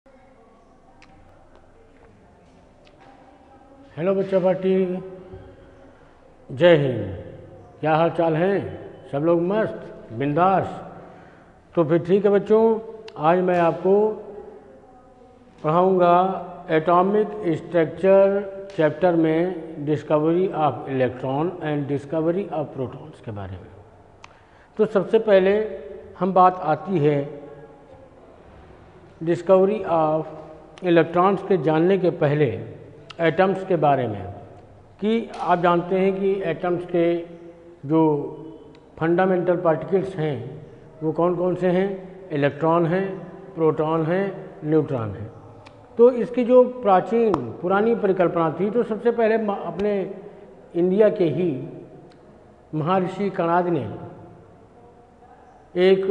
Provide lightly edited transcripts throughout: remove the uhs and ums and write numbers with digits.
Hello बच्चा party, जय हिंद। क्या हाल चाल हैं सब लोग? मस्त बिंदास। तो फिर ठीक है बच्चों, आज मैं आपको पढ़ाऊंगा एटॉमिक स्ट्रक्चर चैप्टर में discovery of electron and discovery of protons के बारे में। तो सबसे पहले हम बात आती है डिस्कवरी ऑफ इलेक्ट्रॉन्स के जानने के पहले एटम्स के बारे में, कि आप जानते हैं कि एटम्स के जो फंडामेंटल पार्टिकल्स हैं वो कौन कौन से हैं? इलेक्ट्रॉन हैं, प्रोटॉन हैं, न्यूट्रॉन हैं। तो इसकी जो प्राचीन पुरानी परिकल्पना थी, तो सबसे पहले अपने इंडिया के ही महर्षि कणाद ने एक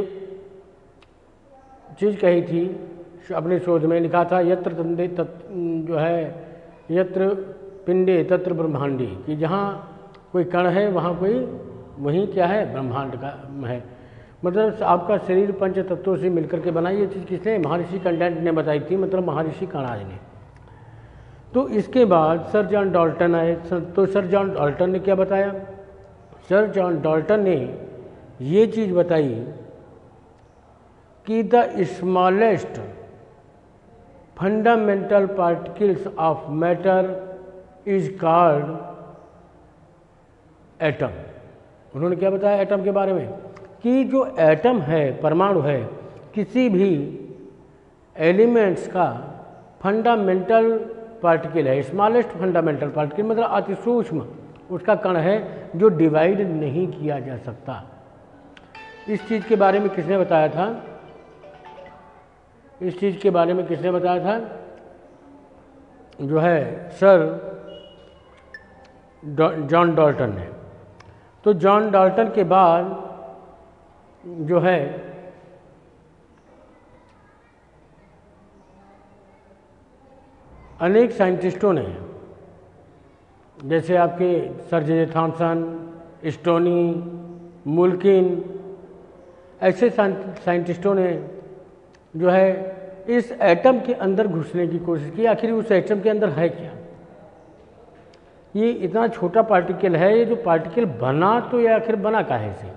चीज़ कही थी, अपने शोध में लिखा था, यत्र तंदे जो है यत्र पिंडे तत्र ब्रह्मांडी, कि जहाँ कोई कण है वहाँ कोई वहीं क्या है? ब्रह्मांड का है। मतलब आपका शरीर पंच तत्वों से मिलकर के बना। ये चीज़ किसने? महर्षि कंटेंट ने बताई थी, मतलब महर्षि कणाद ने। तो इसके बाद सर जॉन डाल्टन आए। तो सर जॉन डाल्टन ने क्या बताया? सर जॉन डाल्टन ने ये चीज़ बताई कि the smallest fundamental particles of matter is called atom. उन्होंने क्या बताया एटम के बारे में? कि जो एटम है, परमाणु है, किसी भी एलिमेंट्स का फंडामेंटल पार्टिकल है, स्मॉलेस्ट फंडामेंटल पार्टिकल, मतलब अति सूक्ष्म उसका कण है जो डिवाइड नहीं किया जा सकता। इस चीज़ के बारे में किसने बताया था? इस चीज़ के बारे में किसने बताया था? जो है सर जॉन डाल्टन ने। तो जॉन डाल्टन के बाद जो है अनेक साइंटिस्टों ने, जैसे आपके sir J Thomson, Stoney, Millikan, ऐसे साइंटिस्टों ने जो है इस एटम के अंदर घुसने की कोशिश की। आखिर उस एटम के अंदर है क्या? ये इतना छोटा पार्टिकल है, ये जो पार्टिकल बना, तो ये आखिर बना काहे से?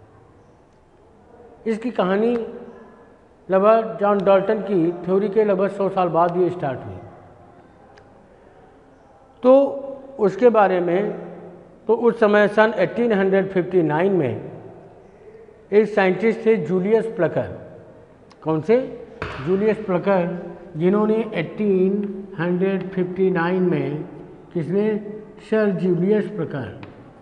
इसकी कहानी लगभग जॉन डाल्टन की थ्योरी के लगभग 100 साल बाद ये स्टार्ट हुई। तो उसके बारे में, तो उस समय सन 1859 में एक साइंटिस्ट थे जूलियस प्लकर। कौन से? जूलियस प्लकर, जिन्होंने 1859 में, किसने? Sir Julius Plucker,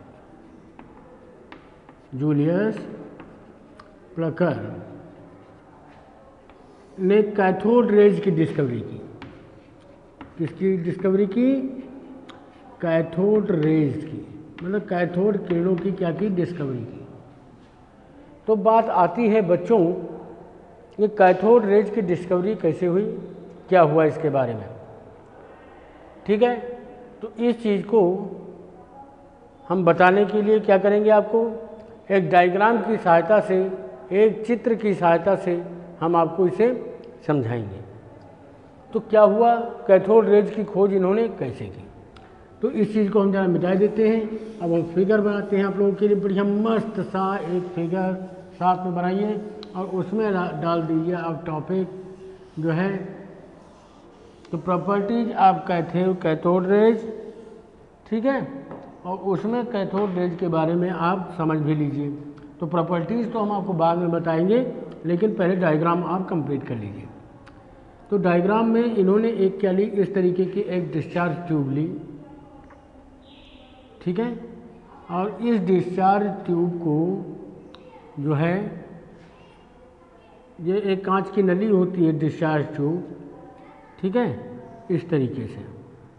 Julius Plucker ने कैथोड रेज की डिस्कवरी की। किसकी डिस्कवरी की? कैथोड रेज की, मतलब कैथोड किरणों की क्या की? डिस्कवरी की। तो बात आती है बच्चों, ये कैथोड रेज की डिस्कवरी कैसे हुई, क्या हुआ इसके बारे में, ठीक है? तो इस चीज़ को हम बताने के लिए क्या करेंगे? आपको एक डायग्राम की सहायता से, एक चित्र की सहायता से हम आपको इसे समझाएंगे। तो क्या हुआ, कैथोड रेज की खोज इन्होंने कैसे की? तो इस चीज़ को हम जरा मिटा देते हैं। अब हम फिगर बनाते हैं आप लोगों के लिए, बढ़िया मस्त सा एक फिगर साथ में बनाइए और उसमें डाल दीजिए आप टॉपिक जो है, तो प्रॉपर्टीज ऑफ कैथोड रेज, ठीक है? और उसमें कैथोड रेज के बारे में आप समझ भी लीजिए। तो प्रॉपर्टीज़ तो हम आपको बाद में बताएंगे, लेकिन पहले डायग्राम आप कंप्लीट कर लीजिए। तो डायग्राम में इन्होंने एक क्या ली? इस तरीके की एक डिस्चार्ज ट्यूब ली, ठीक है? और इस डिस्चार्ज ट्यूब को जो है, ये एक कांच की नली होती है डिस्चार्ज ट्यूब, ठीक है? इस तरीके से,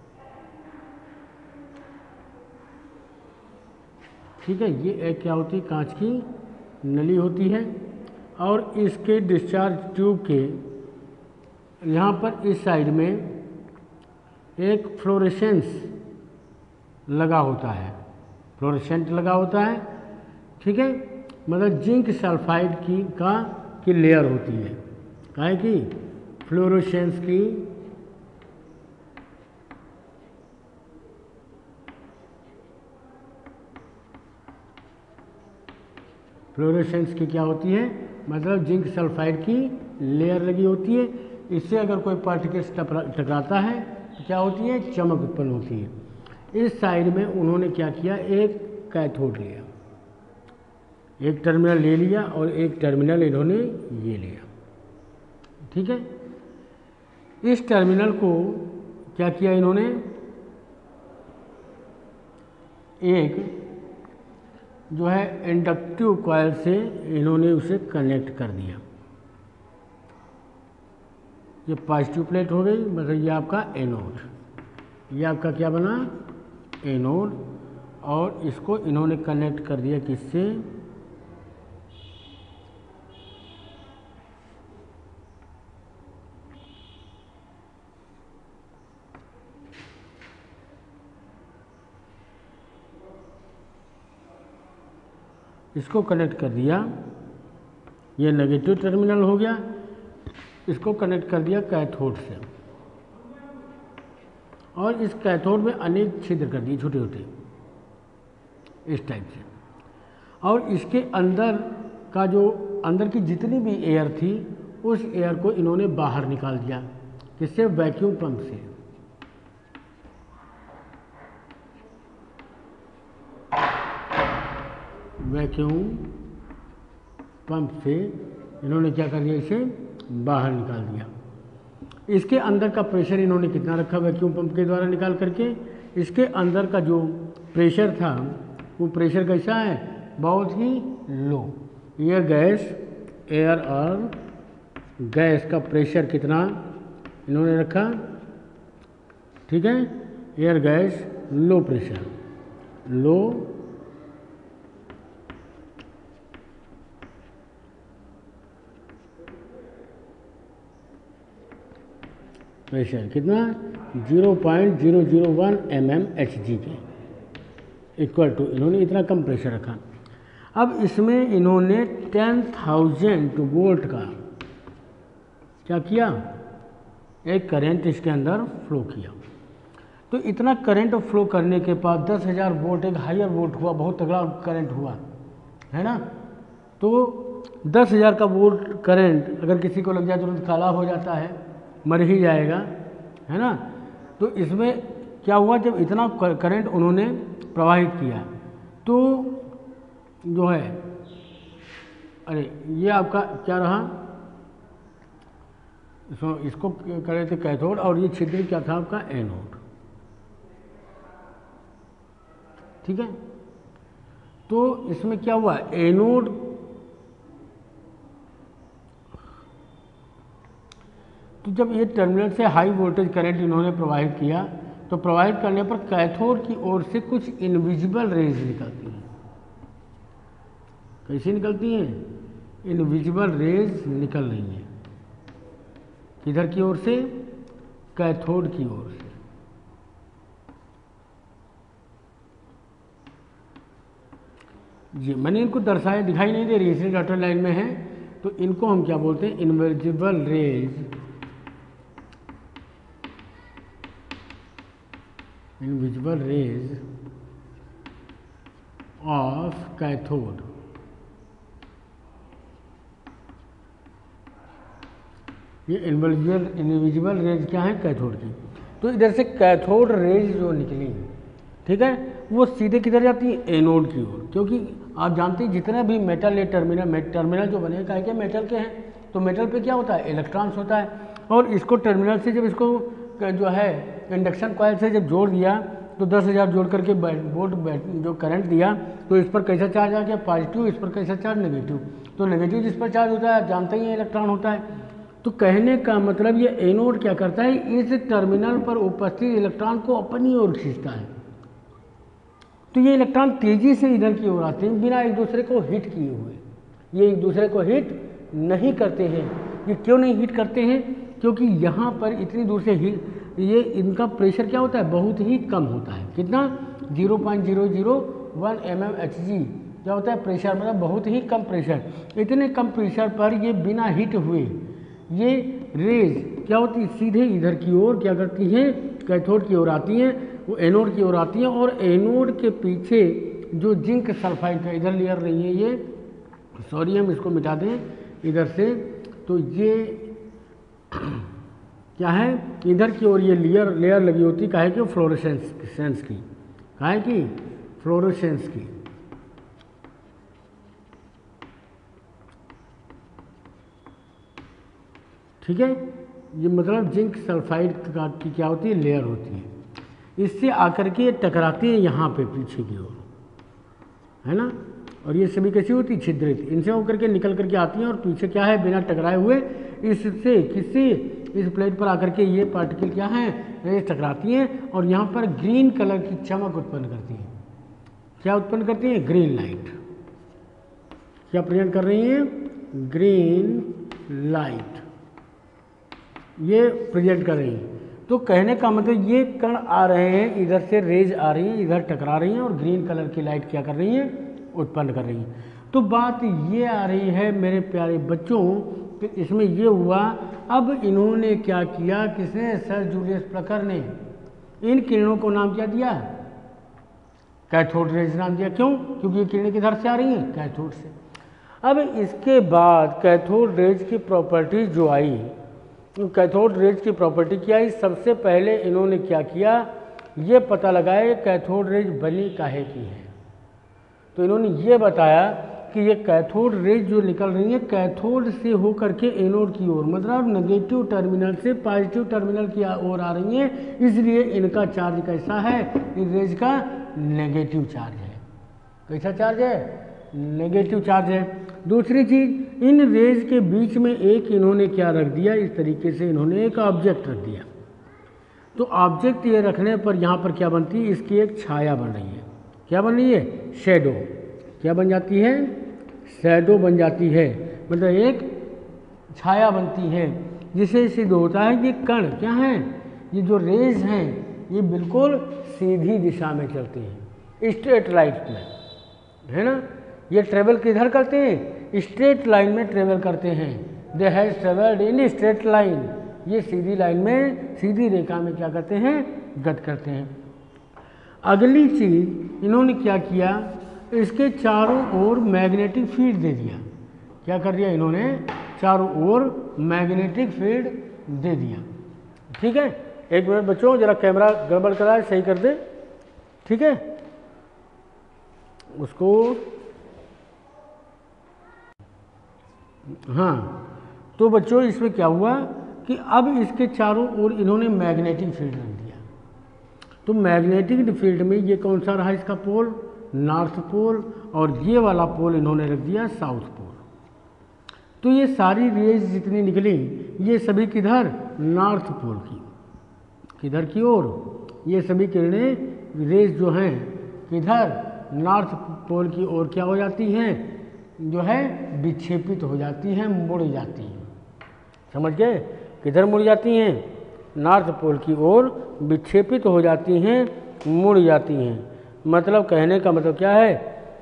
ठीक है? ये एक क्या होती है? कांच की नली होती है। और इसके डिस्चार्ज ट्यूब के यहाँ पर इस साइड में एक फ्लोरेसेंस लगा होता है, फ्लोरेसेंट लगा होता है, ठीक है? मतलब जिंक सल्फाइड की लेयर होती है, काहे की? फ्लोरोसेंस की क्या होती है, मतलब जिंक सल्फाइड की लेयर लगी होती है, इससे अगर कोई पार्टिकल्स टकराता है तो क्या होती है, चमक उत्पन्न होती है। इस साइड में उन्होंने क्या किया, एक कैथोड लिया, एक टर्मिनल ले लिया और एक टर्मिनल इन्होंने ये लिया, ठीक है। इस टर्मिनल को क्या किया इन्होंने, एक जो है इंडक्टिव कॉइल से इन्होंने उसे कनेक्ट कर दिया। ये पॉजिटिव प्लेट हो गई, मतलब ये आपका एनोड, ये आपका क्या बना, एनोड, और इसको इन्होंने कनेक्ट कर दिया किससे, इसको कनेक्ट कर दिया, ये नेगेटिव टर्मिनल हो गया, इसको कनेक्ट कर दिया कैथोड से, और इस कैथोड में अनेक छिद्र कर दिए छोटे छोटे इस टाइप से, और इसके अंदर का जो अंदर की जितनी भी एयर थी उस एयर को इन्होंने बाहर निकाल दिया, किससे, वैक्यूम पंप से। वैक्यूम पंप से इन्होंने क्या कर दिया, इसे बाहर निकाल दिया। इसके अंदर का प्रेशर इन्होंने कितना रखा वैक्यूम पंप के द्वारा निकाल करके, इसके अंदर का जो प्रेशर था वो प्रेशर कैसा है, बहुत ही लो। एयर और गैस का प्रेशर कितना इन्होंने रखा, ठीक है, air gas low pressure, low pressure, कितना, 0.001 mmHg के इक्वल टू, इन्होंने इतना कम प्रेशर रखा। अब इसमें इन्होंने 10,000 वोल्ट का क्या किया, एक करंट इसके अंदर फ्लो किया। तो इतना करंट फ्लो करने के बाद 10,000 वोल्ट, एक हायर वोल्ट हुआ, बहुत तगड़ा करंट हुआ है ना। तो 10,000 का वोल्ट करंट अगर किसी को लग जाए तुरंत काला हो जाता है, मर ही जाएगा, है ना। तो इसमें क्या हुआ, जब इतना करंट उन्होंने प्रवाहित किया तो जो है, अरे ये आपका क्या रहा, इसको कर रहे थे कैथोड, और ये छिद्र क्या था आपका, एनोड, ठीक है। तो इसमें क्या हुआ, एनोड तो जब ये टर्मिनल से हाई वोल्टेज करंट इन्होंने प्रवाहित किया, तो प्रवाहित करने पर कैथोड की ओर से कुछ इनविजिबल रेज निकलती हैं। कैसी निकलती हैं, इनविजिबल रेज निकल रही हैं, किधर की ओर से, कैथोड की ओर से। जी मैंने इनको दर्शाया, दिखाई नहीं दे रही, इसलिए डॉटेड लाइन में है, तो इनको हम क्या बोलते हैं, invisible rays, invisible rays of cathode. ये इनविजिबल रेज क्या है, कैथोड की। तो इधर से कैथोड रेज जो निकली, ठीक है, वो सीधे किधर जाती है, एनोड की ओर, क्योंकि आप जानते हैं जितना भी मेटल या टर्मिनल जो बने क्या क्या मेटल के हैं, तो मेटल पे क्या होता है, इलेक्ट्रॉन्स होता है, और इसको टर्मिनल से जब इसको जो है इंडक्शन कॉइल से जब जोड़ दिया तो 10,000 जोड़ करके वोल्ट जो करंट दिया, तो इस पर कैसा चार्ज आ गया, पॉजिटिव, इस पर कैसा चार्ज, नेगेटिव। तो नेगेटिव जिस पर चार्ज होता है आप जानते ही हैं इलेक्ट्रॉन होता है। तो कहने का मतलब ये एनोड क्या करता है, इस टर्मिनल पर उपस्थित इलेक्ट्रॉन को अपनी ओर खींचता है। तो ये इलेक्ट्रॉन तेजी से इधर की ओर आते हैं बिना एक दूसरे को हिट किए हुए। ये एक दूसरे को हिट नहीं करते हैं। ये क्यों नहीं हिट करते हैं, क्योंकि यहाँ पर इतनी दूर से ये इनका प्रेशर क्या होता है, बहुत ही कम होता है। कितना, 0.001 mmHg क्या होता है प्रेशर, मतलब बहुत ही कम प्रेशर। इतने कम प्रेशर पर ये बिना हिट हुए ये रेज क्या होती है, सीधे इधर की ओर क्या करती हैं, कैथोड की ओर आती हैं, वो एनोड की ओर आती हैं, और एनोड के पीछे जो जिंक सल्फाइड का इधर लेयर रही है, ये सॉरी हम इसको मिटा दें इधर से, तो ये क्या है, इधर की ओर ये लेयर लगी होती, काहे की, फ्लोरोसेंस की, काहे की, फ्लोरोसेंस की। ठीक है, ये मतलब जिंक सल्फाइड की क्या होती है, लेयर होती है, इससे आकर के टकराती है यहाँ पे पीछे की ओर, है ना, और ये सभी कैसी होती है, छिद्रित, इनसे होकर के निकल करके आती हैं और पीछे क्या है, बिना टकराए हुए इससे किसी इस प्लेट पर आकर के ये पार्टिकल क्या है, रेज टकराती हैं और यहाँ पर ग्रीन कलर की चमक उत्पन्न करती हैं। क्या उत्पन्न करती हैं, ग्रीन लाइट। क्या प्रेजेंट कर रही हैं, ग्रीन लाइट, ये प्रेजेंट कर रही हैं। तो कहने का मतलब ये कण आ रहे हैं, इधर से रेज आ रही हैं, इधर टकरा रही हैं और ग्रीन कलर की लाइट क्या कर रही हैं, उत्पन्न कर रही हैं। तो बात ये आ रही है मेरे प्यारे बच्चों कि इसमें ये हुआ, अब इन्होंने क्या किया, किसने, सर जूलियस प्लकर ने इन किरणों को नाम क्या दिया, कैथोड रेज नाम दिया। क्यों, क्योंकि ये किरणें किधर से आ रही हैं, कैथोड से। अब इसके बाद कैथोड रेज की प्रॉपर्टीज जो आई, कैथोड रेज की प्रॉपर्टी क्या है, सबसे पहले इन्होंने क्या किया, ये पता लगाया कैथोड रेज बनी काहे की है। तो इन्होंने ये बताया कि ये कैथोड रेज जो निकल रही है कैथोड से होकर के एनोड की ओर, मतलब नेगेटिव टर्मिनल से पॉजिटिव टर्मिनल की ओर आ रही हैं, इसलिए इनका चार्ज कैसा है, इन रेज का नेगेटिव चार्ज है। कैसा चार्ज है, नेगेटिव चार्ज है। दूसरी चीज, इन रेज के बीच में एक इन्होंने क्या रख दिया, इस तरीके से इन्होंने एक ऑब्जेक्ट रख दिया। तो ऑब्जेक्ट ये रखने पर यहाँ पर क्या बनती है, इसकी एक छाया बन रही है। क्या बन रही है, शैडो। क्या बन जाती है, शैडो बन जाती है, मतलब एक छाया बनती है, जिसे सिद्ध होता है कि कण क्या हैं, ये जो रेज हैं ये बिल्कुल सीधी दिशा में चलते हैं, स्ट्रेट लाइन में, है ना। ये ट्रेवल किधर करते हैं, स्ट्रेट लाइन में ट्रेवल करते हैं। They has travelled in straight line, ये सीधी लाइन में, सीधी रेखा में क्या करते हैं, गति करते हैं। अगली चीज इन्होंने क्या किया, इसके चारों ओर मैग्नेटिक फील्ड दे दिया। क्या कर दिया इन्होंने, चारों ओर मैग्नेटिक फील्ड दे दिया। ठीक है, एक मिनट बच्चों, जरा कैमरा गड़बड़ करा है, सही कर दे। ठीक है, उसको, हाँ, तो बच्चों इसमें क्या हुआ कि अब इसके चारों ओर इन्होंने मैग्नेटिक फील्ड रख दिया। तो मैग्नेटिक फील्ड में ये कौन सा रहा, इसका पोल, नॉर्थ पोल, और ये वाला पोल इन्होंने रख दिया साउथ पोल। तो ये सारी रेज जितनी निकली ये सभी किधर, नॉर्थ पोल की, किधर की ओर, ये सभी किरणें रेज जो हैं किधर, नॉर्थ पोल की ओर क्या हो जाती हैं, जो है विक्षेपित हो जाती हैं, मुड़ जाती हैं। समझ गए, किधर मुड़ जाती हैं, नॉर्थ पोल की ओर विक्षेपित हो जाती हैं, मुड़ जाती हैं। मतलब कहने का मतलब क्या है,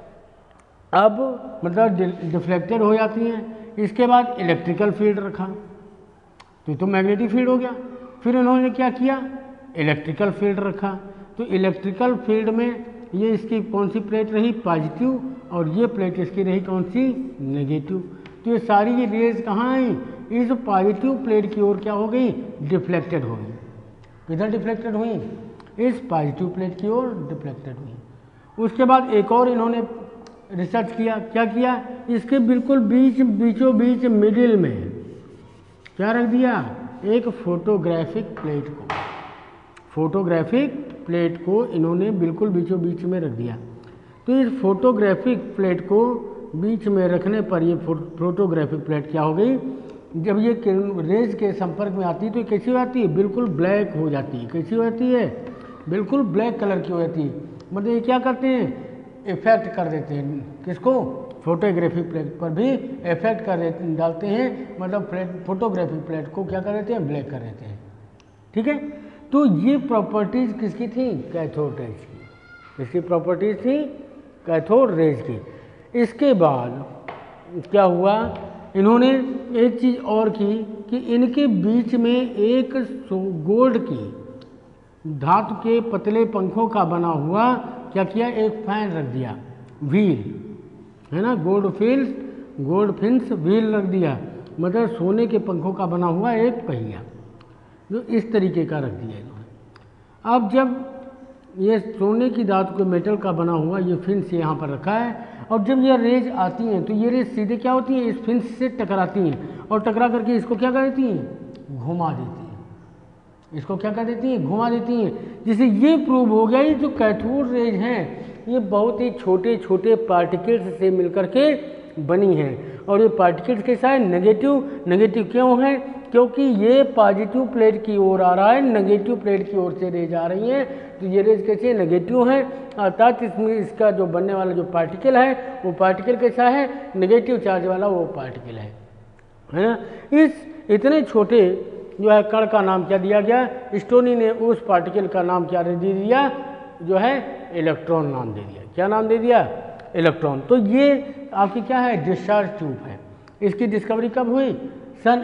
अब मतलब डिफ्लेक्टेड हो जाती हैं। इसके बाद इलेक्ट्रिकल फील्ड रखा, तो मैग्नेटिक फील्ड हो गया। फिर इन्होंने क्या किया, इलेक्ट्रिकल फील्ड रखा। तो इलेक्ट्रिकल फील्ड में ये इसकी कौन सी प्लेट रही, पॉजिटिव, और ये प्लेट इसकी रही कौन सी, नेगेटिव। तो ये सारी ये रेज कहाँ आई, इस पॉजिटिव प्लेट की ओर क्या हो गई, डिफ्लेक्टेड हो गई। किधर डिफ्लेक्टेड हुई, इस पॉजिटिव प्लेट की ओर डिफ्लेक्टेड हुई। उसके बाद एक और इन्होंने रिसर्च किया, क्या किया, इसके बिल्कुल बीचों बीच मिडिल में क्या रख दिया, एक फोटोग्राफिक प्लेट को, फोटोग्राफिक प्लेट को इन्होंने बिल्कुल बीचों बीच में रख दिया। तो इस फोटोग्राफिक प्लेट को बीच में रखने पर ये फोटोग्राफिक प्लेट क्या हो गई, जब ये रेज के संपर्क में आती है तो कैसी हो जाती है, बिल्कुल ब्लैक हो जाती है। कैसी हो जाती है, बिल्कुल ब्लैक कलर की हो जाती है। मतलब ये क्या करते हैं, इफेक्ट कर देते हैं, किसको, फोटोग्राफिक प्लेट पर भी इफेक्ट कर डालते हैं, मतलब फोटोग्राफिक प्लेट को क्या कर देते हैं, ब्लैक कर देते हैं। ठीक है, तो ये प्रॉपर्टीज किसकी थी, कैथोड रेज की। इसकी प्रॉपर्टीज थी कैथोड रेज की। इसके बाद क्या हुआ, इन्होंने एक चीज़ और की कि इनके बीच में एक गोल्ड की धातु के पतले पंखों का बना हुआ क्या किया, एक फैन रख दिया, व्हील है ना, गोल्ड फिन्स व्हील रख दिया, मतलब सोने के पंखों का बना हुआ एक पहिया, जो इस तरीके का रख दिया इन्होंने। अब जब ये सोने की धातु के मेटल का बना हुआ ये फिन्स यहाँ पर रखा है, और जब ये रेज आती हैं तो ये रेज सीधे क्या होती है, इस फिन्स से टकराती हैं, और टकरा करके इसको क्या कर देती हैं, घुमा देती हैं, इसको क्या कर देती हैं, घुमा देती हैं, जिससे ये प्रूव हो गया ये जो कैथोड रेज हैं ये बहुत ही छोटे छोटे पार्टिकल्स से मिलकर के बनी हैं, और ये पार्टिकल्स कैसा है, नेगेटिव क्यों है, क्योंकि ये पॉजिटिव प्लेट की ओर आ रहा है, नेगेटिव प्लेट की ओर से रेज आ रही है, तो ये रेज कैसे नेगेटिव है, अर्थात इसमें इसका जो बनने वाला जो पार्टिकल है वो पार्टिकल कैसा है, नेगेटिव चार्ज वाला वो पार्टिकल है ना। इस इतने छोटे जो है कण का नाम क्या दिया गया, स्टोनी ने उस पार्टिकल का नाम क्या दे दिया, जो है इलेक्ट्रॉन नाम दे दिया। क्या नाम दे दिया, इलेक्ट्रॉन। तो ये आपकी क्या है, डिस्चार्ज ट्यूब है। इसकी डिस्कवरी कब हुई, सन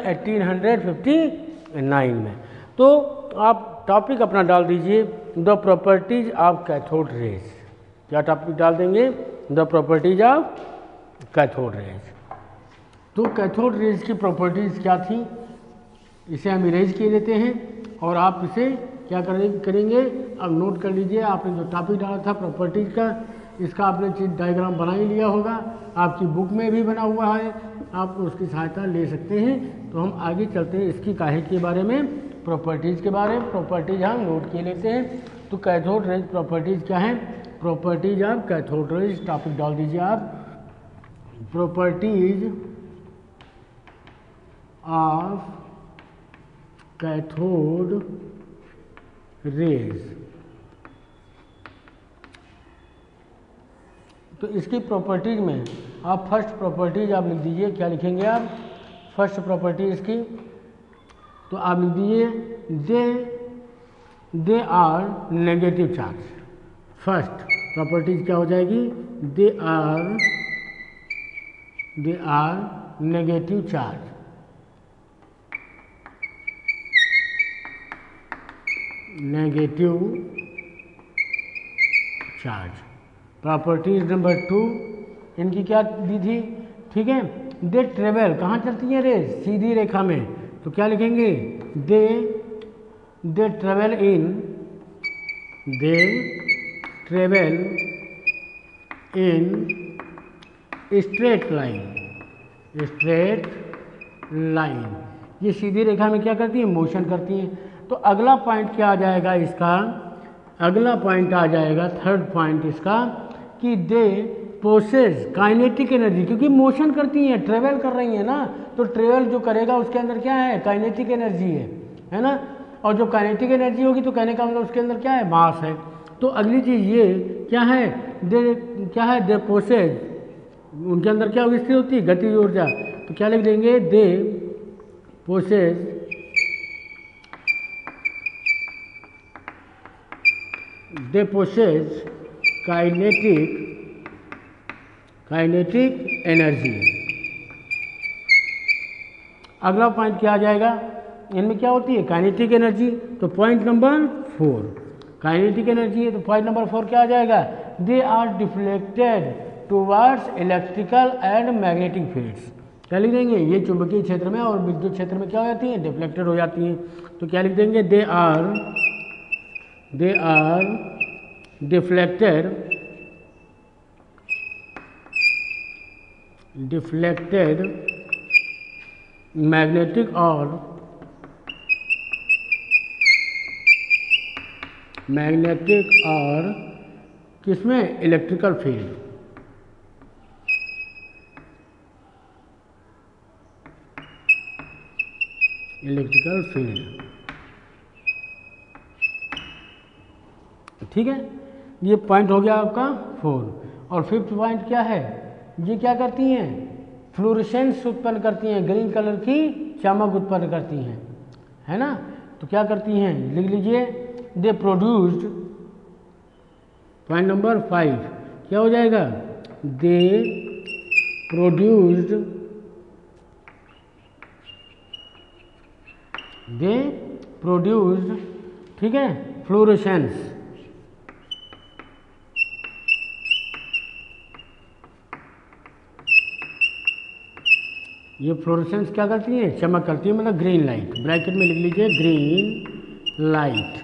1859 में। तो आप टॉपिक अपना डाल दीजिए the properties of cathode rays. क्या टॉपिक डाल देंगे, the properties of cathode rays. तो कैथोड रेज की प्रॉपर्टीज क्या थी, इसे हम इरेज किए देते हैं, और आप इसे क्या करेंगे, अब नोट कर लीजिए। आपने जो टॉपिक डाला था प्रॉपर्टीज का, इसका आपने डायग्राम बना ही लिया होगा, आपकी बुक में भी बना हुआ है, आप उसकी सहायता ले सकते हैं। तो हम आगे चलते हैं इसकी काहे के बारे में, प्रॉपर्टीज़ के बारे में। प्रॉपर्टीज हम नोट किए लेते हैं। तो कैथोड रेज प्रॉपर्टीज़ क्या है, properties of cathode rays, topic डाल दीजिए आप, प्रॉपर्टीज ऑफ कैथोड रेज। तो इसकी प्रॉपर्टीज में आप फर्स्ट प्रॉपर्टीज आप लिख दीजिए। क्या लिखेंगे आप, फर्स्ट प्रॉपर्टी इसकी, तो आप लिख दीजिए they are negative charge. First properties क्या हो जाएगी, they are negative charge. Negative charge. Properties number 2 इनकी क्या दी थी, ठीक है, दे ट्रेवल, कहाँ चलती है रेज, सीधी रेखा में, तो क्या लिखेंगे, they travel in straight line. ये सीधी रेखा में क्या करती है, मोशन करती हैं। तो अगला पॉइंट क्या आ जाएगा इसका, अगला पॉइंट आ जाएगा, थर्ड पॉइंट इसका, कि दे पोसेस काइनेटिक एनर्जी, क्योंकि मोशन करती हैं, ट्रेवल कर रही हैं ना, तो ट्रेवल जो करेगा उसके अंदर क्या है, काइनेटिक एनर्जी है ना, और जो काइनेटिक एनर्जी होगी तो कहने का मतलब उसके अंदर क्या है, मास है। तो अगली चीज़ ये क्या है, दे पोसेस, उनके अंदर क्या स्थित होती है, गतिज ऊर्जा। तो क्या लिख देंगे, दे पोसेस काइनेटिक एनर्जी। अगला पॉइंट क्या आ जाएगा, इनमें क्या होती है, काइनेटिक एनर्जी। तो पॉइंट नंबर 4 काइनेटिक एनर्जी है, तो पॉइंट नंबर 4 क्या आ जाएगा, they are deflected towards electrical and magnetic fields. क्या लिख देंगे, ये चुंबकीय क्षेत्र में और विद्युत क्षेत्र में क्या हो जाती हैं, डिफ्लेक्टेड हो जाती हैं। तो क्या लिख देंगे, दे आर डिफ्लेक्टेड मैग्नेटिक और किसमें, इलेक्ट्रिकल फील्ड। ठीक है, ये पॉइंट हो गया आपका 4। और 5th पॉइंट क्या है, ये क्या करती हैं, फ्लोरेसेंस उत्पन्न करती हैं, ग्रीन कलर की चमक उत्पन्न करती हैं, है ना। तो क्या करती हैं, लिख लीजिए, दे प्रोड्यूस्ड, पॉइंट नंबर 5 क्या हो जाएगा, दे प्रोड्यूस्ड दे प्रोड्यूस्ड, ठीक है, फ्लोरेसेंस, ये फ्लोरेसेंस क्या करती है, चमक करती है, मतलब ग्रीन लाइट, ब्रैकेट में लिख लीजिए ग्रीन लाइट।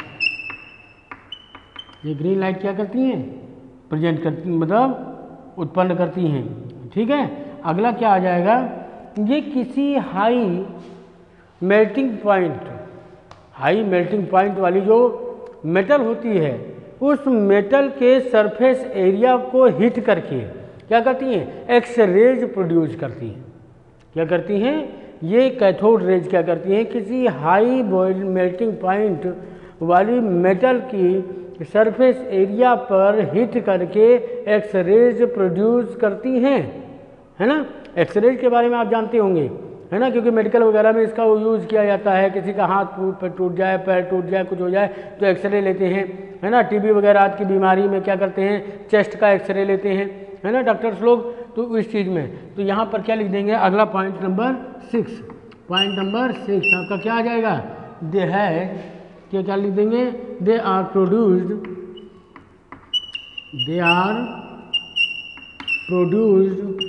ये ग्रीन लाइट क्या करती हैं, प्रेजेंट करती, मतलब उत्पन्न करती हैं, ठीक है। अगला क्या आ जाएगा, ये किसी high melting point, high melting point वाली जो मेटल होती है, उस मेटल के सरफेस एरिया को हीट करके क्या करती हैं, एक्स रेज प्रोड्यूस करती हैं। क्या करती हैं, ये कैथोड रेज क्या करती हैं, किसी हाई मेल्टिंग पॉइंट वाली मेटल की सरफेस एरिया पर हीट करके एक्स रेज प्रोड्यूस करती हैं, है ना। एक्स रेज के बारे में आप जानते होंगे, है ना, क्योंकि मेडिकल वगैरह में इसका यूज़ किया जाता है। किसी का हाथ टूट जाए, पैर टूट जाए, कुछ हो जाए तो एक्सरे लेते हैं, है ना। टीबी वगैरह आज की बीमारी में क्या करते हैं, चेस्ट का एक्सरे लेते हैं, है ना, डॉक्टर्स लोग। तो इस चीज़ में तो यहाँ पर क्या लिख देंगे, अगला पॉइंट नंबर 6, पॉइंट नंबर 6 आपका क्या आ जाएगा, दे है क्या लिख देंगे, they are produced, they are produced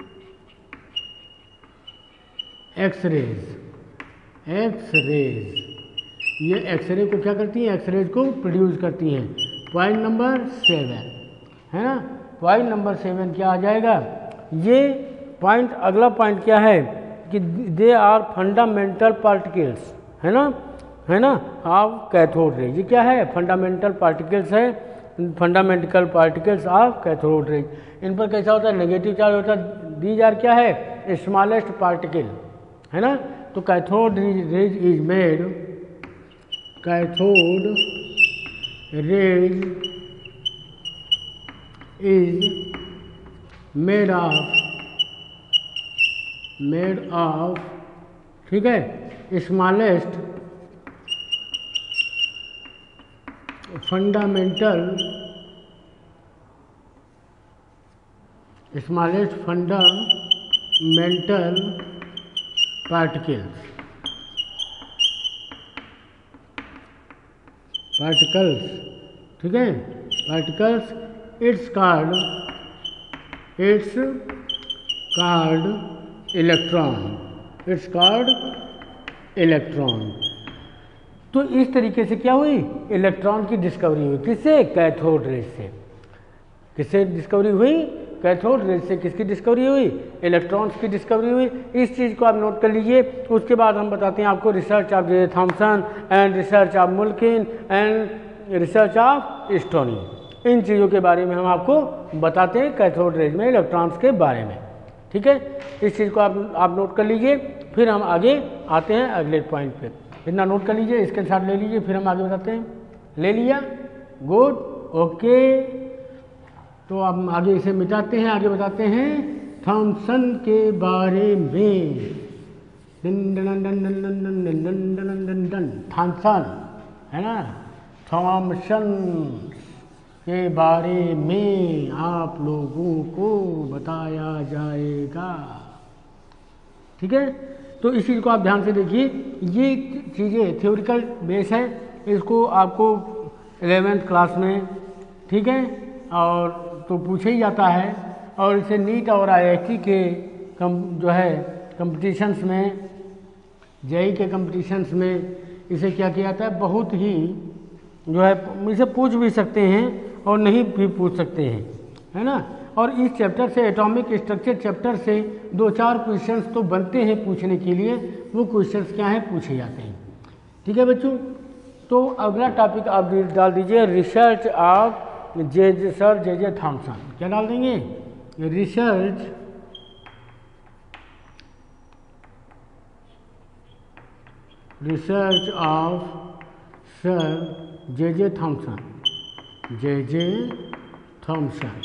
X rays, X rays, ये एक्सरे को क्या करती हैं, एक्सरेज को प्रोड्यूस करती हैं। पॉइंट नंबर 7, है ना, पॉइंट नंबर 7 क्या आ जाएगा, ये पॉइंट, अगला पॉइंट क्या है कि दे आर फंडामेंटल पार्टिकल्स, है ना, ऑफ कैथोड रेज। ये क्या है, फंडामेंटल पार्टिकल्स है, fundamental particles of cathode rays. इन पर कैसा होता है, नेगेटिव चार्ज होता है। दीज आर क्या है, स्मॉलेस्ट पार्टिकल, है ना। तो cathode rays is made, cathode rays is made of, ठीक है, स्मॉलेस्ट फंडामेंटल पार्टिकल्स, ठीक है, पार्टिकल्स। इट्स कॉल्ड इलेक्ट्रॉन, तो इस तरीके से क्या हुई, इलेक्ट्रॉन की डिस्कवरी हुई, किससे, कैथोड रेज से। किससे डिस्कवरी हुई, कैथोड रेज से। किसकी डिस्कवरी हुई, इलेक्ट्रॉन्स की डिस्कवरी हुई। इस चीज़ को आप नोट कर लीजिए। उसके बाद हम बताते हैं आपको research of J Thomson and research of Millikan and research of Stoney. इन चीज़ों के बारे में हम आपको बताते हैं कैथोड रेज में इलेक्ट्रॉन्स के बारे में, ठीक है। इस चीज़ को आप नोट कर लीजिए, फिर हम आगे आते हैं अगले पॉइंट पे। इतना नोट कर लीजिए, इसके साथ ले लीजिए, फिर हम आगे बताते हैं। ले लिया, गुड, ओके। तो अब आगे इसे मिटाते हैं, आगे बताते हैं थॉमसन के बारे में। थॉमसन, है ना, थॉमसन के बारे में आप लोगों को बताया जाएगा, ठीक है। तो इस चीज़ को आप ध्यान से देखिए। ये चीज़ें थ्योरिकल बेस है, इसको आपको 11th क्लास में, ठीक है, और तो पूछा ही जाता है। और इसे नीट और IIT के जो है कंपटीशंस में, जेई के कंपटीशंस में इसे क्या किया जाता है, बहुत ही जो है इसे पूछ भी सकते हैं और नहीं भी पूछ सकते हैं, है ना। और इस चैप्टर से, एटॉमिक स्ट्रक्चर चैप्टर से 2-4 क्वेश्चंस तो बनते हैं पूछने के लिए। वो क्वेश्चंस क्या हैं, पूछे जाते हैं, ठीक है बच्चों। तो अगला टॉपिक आप डाल दीजिए, research of sir J Thomson. क्या डाल देंगे, research of sir J Thomson, J Thomson,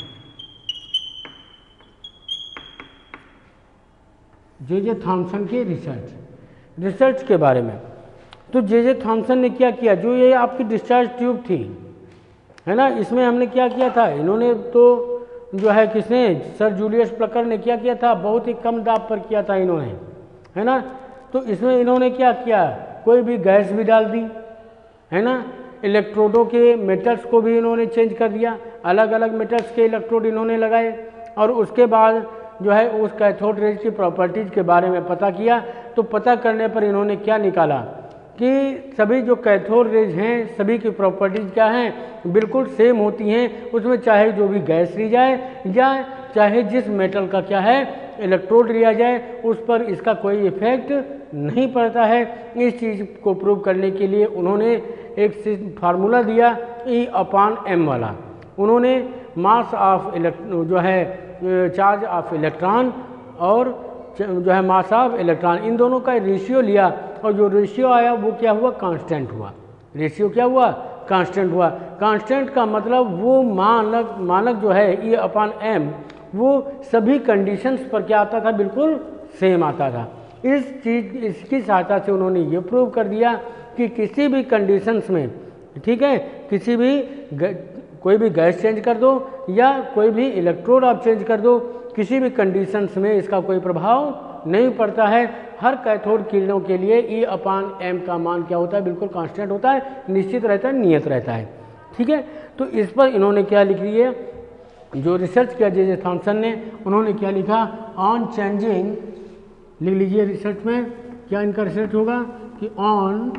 J Thomson के रिसर्च के बारे में। तो जे थॉमसन ने क्या किया, जो ये आपकी डिस्चार्ज ट्यूब थी, है ना, इसमें हमने क्या किया था, इन्होंने तो जो है किसने, सर जूलियस प्लकर ने क्या किया था, बहुत ही कम दाब पर किया था इन्होंने, है ना। तो इसमें इन्होंने क्या किया, कोई भी गैस भी डाल दी, है ना। इलेक्ट्रोडों के मेटल्स को भी इन्होंने चेंज कर दिया, अलग अलग मेटल्स के इलेक्ट्रोड इन्होंने लगाए, और उसके बाद जो है उस कैथोड रेज की प्रॉपर्टीज़ के बारे में पता किया। तो पता करने पर इन्होंने क्या निकाला कि सभी जो कैथोड रेज हैं सभी की प्रॉपर्टीज़ क्या हैं, बिल्कुल सेम होती हैं। उसमें चाहे जो भी गैस ली जाए या चाहे जिस मेटल का क्या है इलेक्ट्रोड लिया जाए, उस पर इसका कोई इफेक्ट नहीं पड़ता है। इस चीज़ को प्रूव करने के लिए उन्होंने एक फार्मूला दिया E/m वाला। उन्होंने मास ऑफ जो है चार्ज ऑफ इलेक्ट्रॉन और जो है मास ऑफ इलेक्ट्रॉन, इन दोनों का रेशियो लिया, और जो रेशियो आया वो क्या हुआ, कांस्टेंट हुआ। रेशियो क्या हुआ, कांस्टेंट हुआ। कांस्टेंट का मतलब वो मानक जो है E/m वो सभी कंडीशंस पर क्या आता था, बिल्कुल सेम आता था। इसकी सहायता से उन्होंने ये प्रूव कर दिया कि किसी भी कंडीशंस में, ठीक है, किसी भी कोई भी गैस चेंज कर दो या कोई भी इलेक्ट्रोड आप चेंज कर दो, किसी भी कंडीशंस में इसका कोई प्रभाव नहीं पड़ता है। हर कैथोड किरणों के लिए E/m का मान क्या होता है, बिल्कुल कांस्टेंट होता है, निश्चित रहता है, नियत रहता है। ठीक है, तो इस पर इन्होंने क्या लिख लिया, जो रिसर्च किया जे थॉमसन ने, उन्होंने क्या लिखा, ऑन चेंजिंग, लिख लीजिए रिसर्च में क्या इनका रिसर्च होगा कि on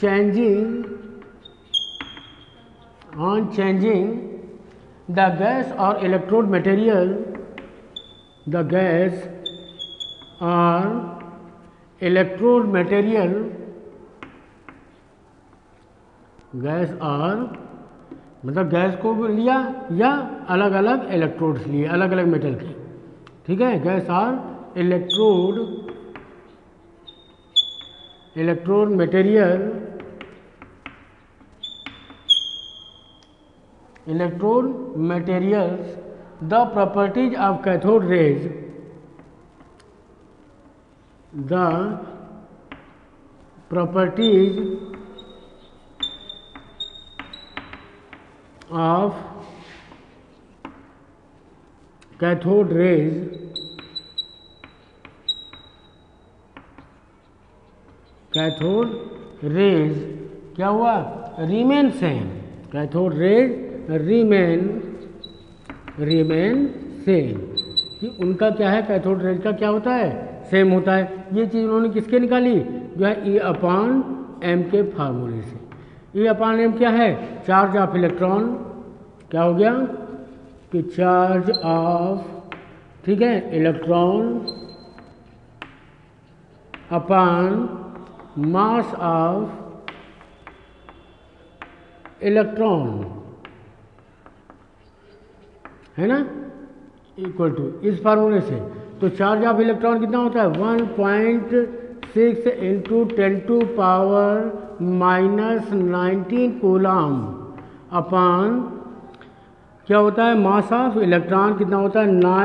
changing the gas or electrode material, the gas or electrode material, gas और मतलब गैस को लिया या अलग अलग इलेक्ट्रोड्स लिए, अलग अलग मेटल के, ठीक है, गैस और electrode material, the properties of cathode rays, the properties of cathode rays क्या हुआ, remain same, cathode rays remain same, कि उनका क्या है, कैथोड रेज का क्या होता है, सेम होता है। ये चीज़ उन्होंने किसके निकाली, जो है E/m के फार्मूले से। E/m क्या है, चार्ज ऑफ इलेक्ट्रॉन, क्या हो गया कि चार्ज ऑफ, ठीक है, electron upon mass of electron, है ना, इक्वल टू इस फार्मूले से। तो चार्ज ऑफ इलेक्ट्रॉन कितना होता है, 1.6 इंटू 10⁻⁻19 कूलम अपॉन क्या होता है, मास ऑफ इलेक्ट्रॉन कितना होता है,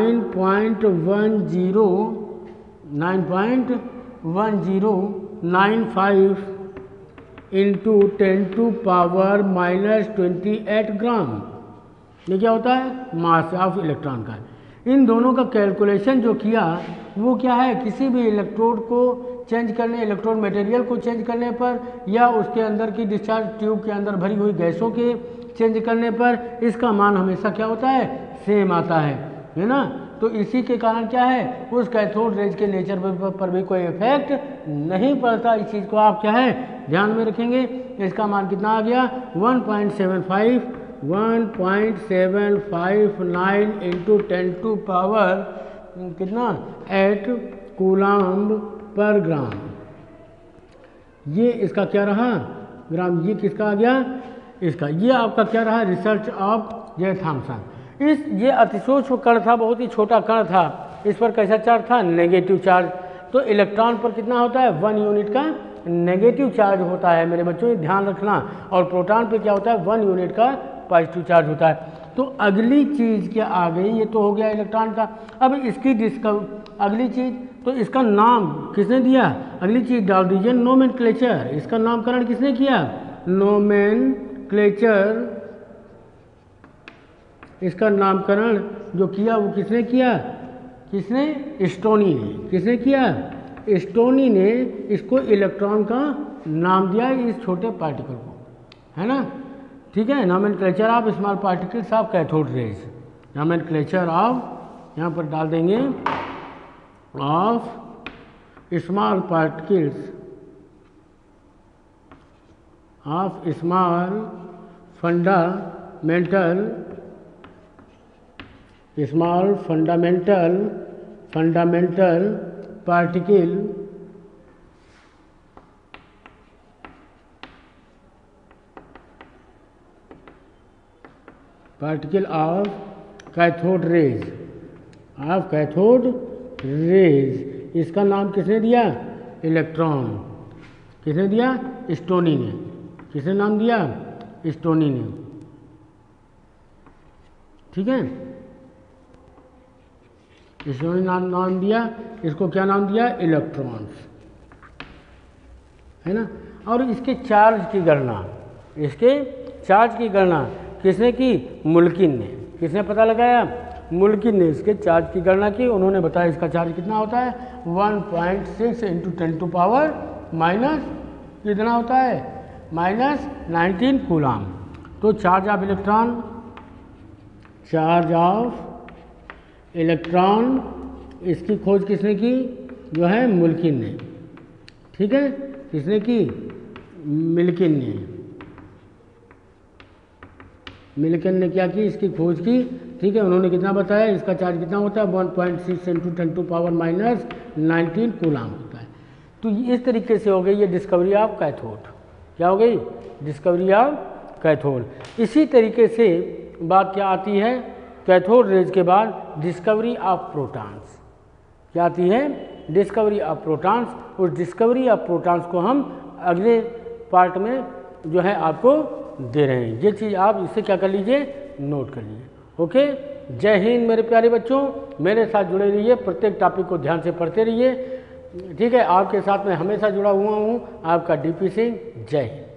9.1095 इंटू 10⁻⁻28 ग्राम। ये क्या होता है, मास ऑफ इलेक्ट्रॉन का। इन दोनों का कैलकुलेशन जो किया वो क्या है, किसी भी इलेक्ट्रोड को चेंज करने, इलेक्ट्रोड मटेरियल को चेंज करने पर या उसके अंदर की डिस्चार्ज ट्यूब के अंदर भरी हुई गैसों के चेंज करने पर इसका मान हमेशा क्या होता है, सेम आता है ना। तो इसी के कारण क्या है, उस कैथोड रेज के नेचर पर भी कोई इफेक्ट नहीं पड़ता। इस चीज़ को आप क्या है ध्यान में रखेंगे। इसका मान कितना आ गया, 1.759 इंटू 10⁻⁸ कितना 8 कूलम्ब पर ग्राम। ये इसका क्या रहा ग्राम, ये किसका आ गया, इसका। ये आपका क्या रहा, रिसर्च ऑफ जे थॉमसन। ये अतिसूक्ष्म कण था, बहुत ही छोटा कण था। इस पर कैसा चार्ज था, नेगेटिव चार्ज। तो इलेक्ट्रॉन पर कितना होता है, 1 यूनिट का नेगेटिव चार्ज होता है मेरे बच्चों, ये ध्यान रखना। और प्रोटॉन पे क्या होता है, 1 यूनिट का पॉजिटिव चार्ज होता है। तो अगली चीज़ क्या आ गई, ये तो हो गया इलेक्ट्रॉन का। अब इसकी अगली चीज़, तो इसका नाम किसने दिया, अगली चीज़ डाल दीजिए, नोमेनक्लेचर। इसका नामकरण किसने किया, नोमेनक्लेचर। इसका नामकरण जो किया वो किसने किया, किसने, स्टोनी ने। किसने किया, स्टोनी ने इसको इलेक्ट्रॉन का नाम दिया इस छोटे पार्टिकल को, है ना। ठीक है, nomenclature of small particles of cathode rays, nomenclature of यहाँ पर डाल देंगे of small particles of small fundamental particle of cathode rays, इसका नाम किसने दिया? इलेक्ट्रॉन। किसने दिया? स्टोनी ने। किसने नाम दिया? स्टोनी ने। ठीक है, स्टोनी नाम दिया, इसको क्या नाम दिया? इलेक्ट्रॉन्स, है ना। और इसके चार्ज की गणना किसने की? मुल्किन ने। किसने पता लगाया? मुल्किन ने इसके चार्ज की गणना की। उन्होंने बताया इसका चार्ज कितना होता है? 1.6 × 10⁻⁻, कितना होता है? -19 कूलाम। तो चार्ज ऑफ इलेक्ट्रॉन इसकी खोज किसने की? जो है मुल्किन ने। ठीक है, किसने की? मिल्किन ने क्या की? इसकी खोज की। ठीक है, उन्होंने कितना बताया? इसका चार्ज कितना होता है? 1.6 × 10⁻⁻19 कूलाम होता है। तो इस तरीके से हो गई ये डिस्कवरी ऑफ कैथोड। क्या हो गई? Discovery of cathode. इसी तरीके से बात क्या आती है? कैथोड रेज के बाद डिस्कवरी ऑफ प्रोटॉन्स। क्या आती है? Discovery of protons. उस डिस्कवरी ऑफ प्रोटॉन्स को हम अगले पार्ट में जो है आपको दे रहे हैं। ये चीज़ आप इससे क्या कर लीजिए? नोट कर लीजिए। ओके, जय हिंद मेरे प्यारे बच्चों। मेरे साथ जुड़े रहिए, प्रत्येक टॉपिक को ध्यान से पढ़ते रहिए। ठीक है, आपके साथ मैं हमेशा जुड़ा हुआ हूँ, आपका DP सिंह। जय हिंद।